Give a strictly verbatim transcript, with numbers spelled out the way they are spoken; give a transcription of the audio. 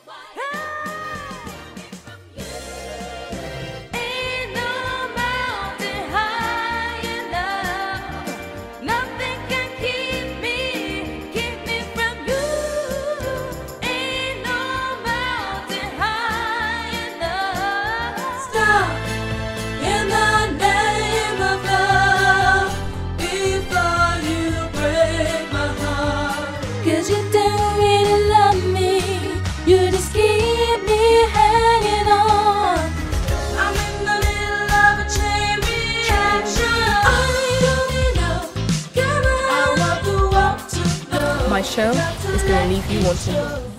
Cause you don't really love me, you just keep me hanging on. I'm in the middle of a chain reaction. I don't know, come on, I want the world to know. My show is going to leave you wanting more.